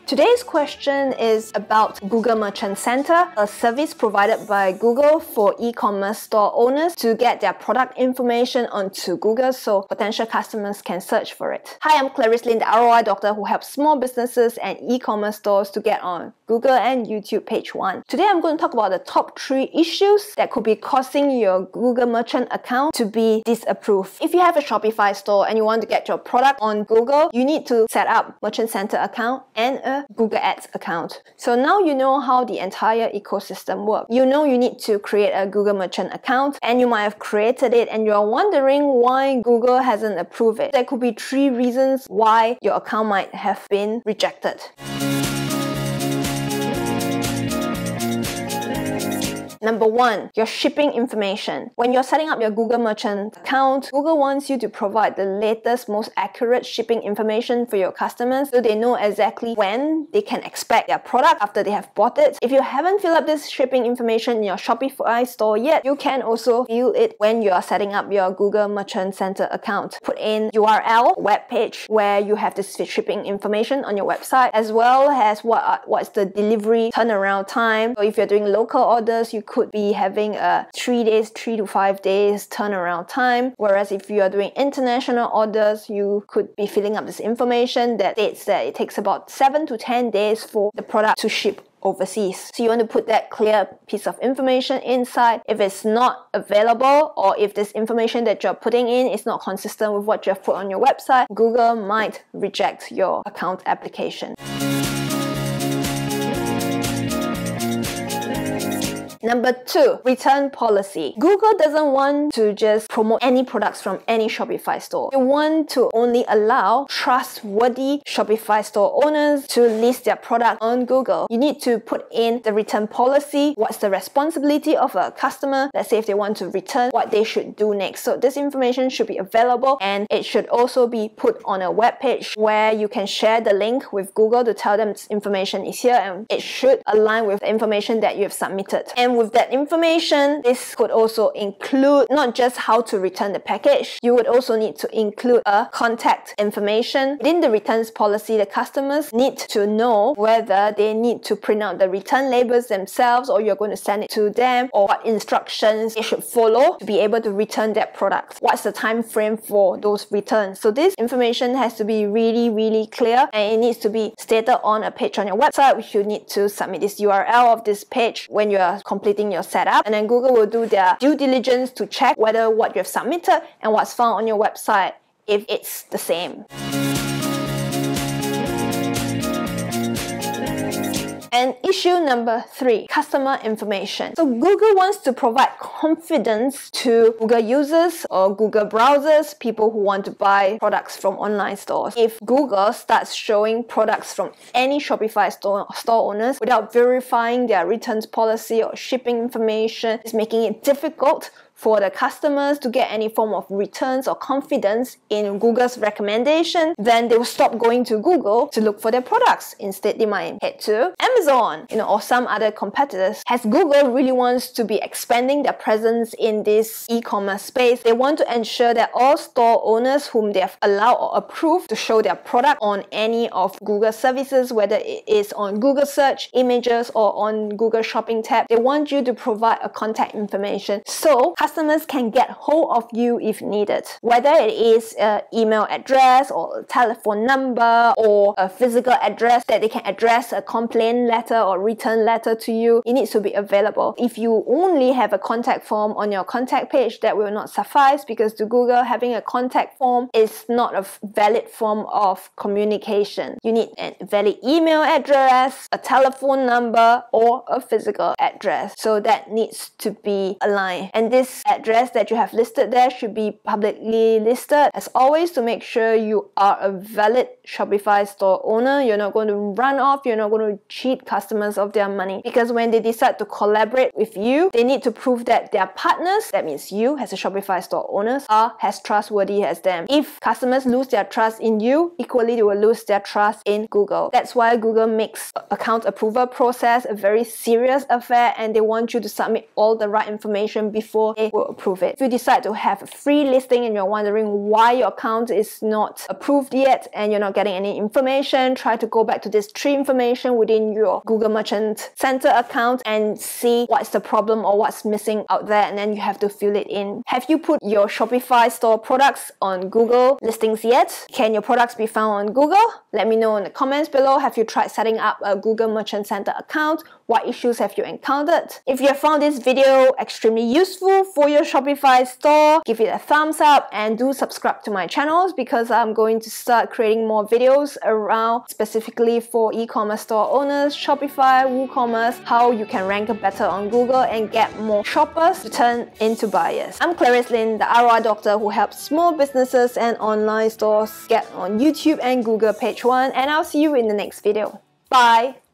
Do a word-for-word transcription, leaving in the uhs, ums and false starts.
Today's question is about Google Merchant Center, a service provided by Google for e-commerce store owners to get their product information onto Google so potential customers can search for it. Hi, I'm Clarice Lin, the R O I doctor who helps small businesses and e-commerce stores to get on Google and YouTube page one. Today I'm going to talk about the top three issues that could be causing your Google Merchant account to be disapproved. If you have a Shopify store and you want to get your product on Google, you need to set up Merchant Center account and a Google Ads account. So now you know how the entire ecosystem works. You know you need to create a Google Merchant account, and you might have created it and you're wondering why Google hasn't approved it. There could be three reasons why your account might have been rejected. Number one, your shipping information. When you're setting up your Google Merchant account, Google wants you to provide the latest, most accurate shipping information for your customers so they know exactly when they can expect their product after they have bought it. If you haven't filled up this shipping information in your Shopify store yet, you can also fill it when you are setting up your Google Merchant Center account. Put in U R L, web page where you have this shipping information on your website, as well as what are, what's the delivery turnaround time. So if you're doing local orders, you could be having a three days, three to five days turnaround time. Whereas if you are doing international orders, you could be filling up this information that states that it takes about seven to ten days for the product to ship overseas. So you want to put that clear piece of information inside. If it's not available, or if this information that you're putting in is not consistent with what you have put on your website, Google might reject your account application. Number two, return policy. Google doesn't want to just promote any products from any Shopify store. They want to only allow trustworthy Shopify store owners to list their product on Google. You need to put in the return policy, what's the responsibility of a customer, let's say if they want to return, what they should do next. So this information should be available, and it should also be put on a web page where you can share the link with Google to tell them this information is here, and it should align with the information that you have submitted. And with that information, this could also include not just how to return the package, you would also need to include a contact information. Within the returns policy, the customers need to know whether they need to print out the return labels themselves, or you're going to send it to them, or what instructions they should follow to be able to return that product. What's the time frame for those returns? So this information has to be really, really clear, and it needs to be stated on a page on your website, which you need to submit this U R L of this page when you are completing your setup, and then Google will do their due diligence to check whether what you have submitted and what's found on your website, if it's the same. And issue number three, customer information. So Google wants to provide confidence to Google users or Google browsers, people who want to buy products from online stores. If Google starts showing products from any Shopify store, store owners without verifying their returns policy or shipping information, it's making it difficult for the customers to get any form of returns or confidence in Google's recommendation, then they will stop going to Google to look for their products. Instead, they might head to Amazon, you know, or some other competitors. As Google really wants to be expanding their presence in this e-commerce space, they want to ensure that all store owners whom they have allowed or approved to show their product on any of Google services, whether it is on Google Search, Images, or on Google Shopping tab, they want you to provide a contact information so customers can get hold of you if needed. Whether it is an email address or a telephone number or a physical address that they can address a complaint letter or return letter to you, it needs to be available. If you only have a contact form on your contact page, that will not suffice, because to Google, having a contact form is not a valid form of communication. You need a valid email address, a telephone number, or a physical address. So that needs to be aligned. And this address that you have listed there should be publicly listed. As always, to make sure you are a valid Shopify store owner, you're not going to run off, you're not going to cheat customers of their money. Because when they decide to collaborate with you, they need to prove that their partners, that means you as a Shopify store owners, are as trustworthy as them. If customers lose their trust in you, equally they will lose their trust in Google. That's why Google makes account approval process a very serious affair, and they want you to submit all the right information before they will approve it. If you decide to have a free listing and you're wondering why your account is not approved yet and you're not getting any information, try to go back to this tree information within your Google Merchant Center account and see what's the problem or what's missing out there, and then you have to fill it in. Have you put your Shopify store products on Google listings yet? Can your products be found on Google? Let me know in the comments below. Have you tried setting up a Google Merchant Center account? What issues have you encountered? If you have found this video extremely useful for your Shopify store, give it a thumbs up and do subscribe to my channels, because I'm going to start creating more videos around specifically for e-commerce store owners, Shopify, WooCommerce, how you can rank better on Google and get more shoppers to turn into buyers. I'm Clarice Lin, the R O I doctor who helps small businesses and online stores get on YouTube and Google page one, and I'll see you in the next video. Bye!